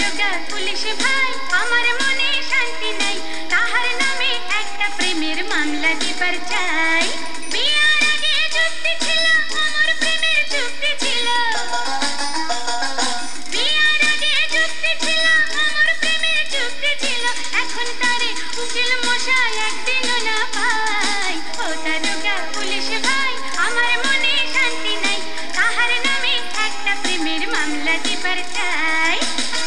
দারোগা পুলিশ ভাই আমার মনে শান্তি নাই, তাহার নামে একটা প্রেমের মামলা দিবার চাই। বিয়ার আগে যুক্তি ছিল আমার প্রেমের চুক্তি ছিল, বিয়ার আগে যুক্তি ছিল আমার প্রেমের চুক্তি ছিল, এখন তারে উকিল মশাই একদিনও না পাই। ও দারোগা পুলিশ ভাই আমার মনে শান্তি নাই, তাহার নামে একটা প্রেমের মামলা দিবার চাই।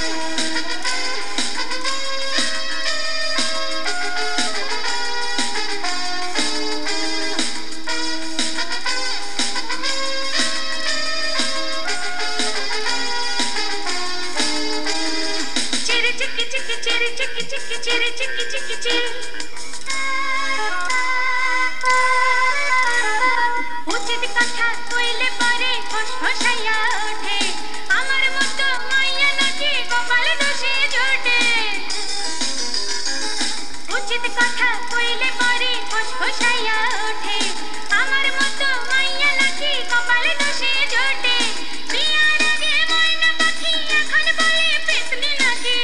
চিরি চিকি চিকি চিরি চিকি চিকি চিরি চিকি চিকি চিরি, উচিত কথা কইলে পরে ফসফসাইয়া ওঠে, আমার মতো মাইয়া নাকি কপাল দোষে জোটে। উচিত কথা কইলে পরে ফসফসাইয়া ওঠে, আমার মতো মাইয়া নাকি কপাল দোষে জোটে। বিয়ার আগে ময়না পাখি এখন বলে পেতনি নাকি,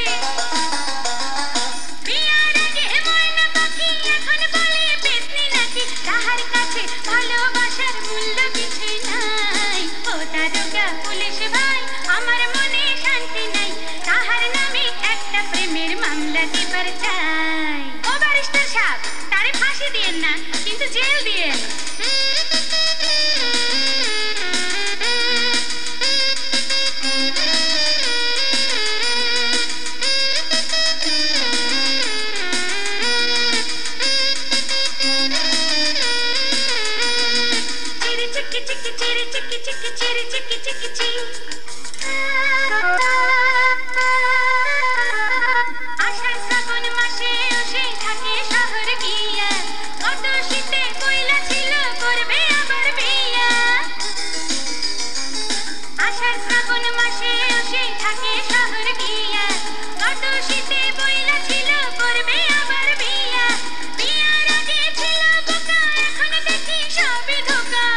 বিয়ার আগে ময়না পাখি এখন বলে পেতনি নাকি, তাহার কাছে ভালোবাসার মূল্য কিছু নাই। ও দারোগা পুলিশ ভাই আমার মনে শান্তি নাই, তাহার নামে একটা প্রেমের মামলা দিবার চাই। ও ব্যারিস্টার সাহেব, তারে ফাঁসি দিয়েন না, কিন্তু জেল দিয়েন। চিরি চিকি চিকি চিরি চিকি চিকি চিরি চিকি চিকি চিরি, আষাঢ় শ্রাবণ মাসে সে থাকে শহর গিয়া, কত শীতে কইলা ছিল করবে আবার বিয়া। আষাঢ় শ্রাবণ মাসে সে থাকে শহর গিয়া, কত শীতে কইলা ছিল করবে আবার বিয়া। বিয়ার আগে ছিল বোকা এখন দেখি সবই ধোঁকা,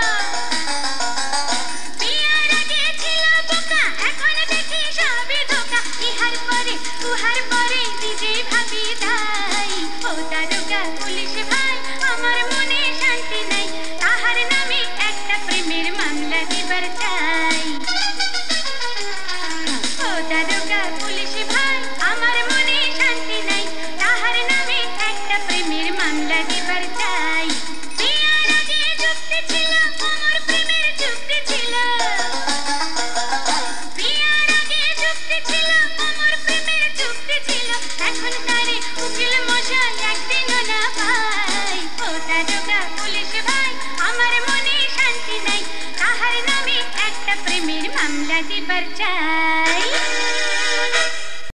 বিয়ার আগে ছিল বোকা এখন দেখি সবই ধোঁকা, ইহার পরে উহার পরে নিজেই ভাবি তাই। ও দারোগা পুলিশ ভাই আমার মনে শান্তি নাই, তাহার নামে একটা প্রেমের মামলা দিবার চাই। ও দারোগা পুলিশ ভাই আমার মনে শান্তি নাই, তাহার নামে একটা প্রেমের মামলা দিবার চাই। বিয়ার আগে যুক্তি ছিল আমার প্রেমের চুক্তি ছিল, বিয়ার আগে যুক্তি ছিল আমার প্রেমের চুক্তি ছিল, এখন তারে উকিল মশাই একদিনও না পাই। ও দারোগা পুলিশ ভাই আমার মনে শান্তি নাই, তাহার নামে একটা প্রেমের মামলা দিবার চাই।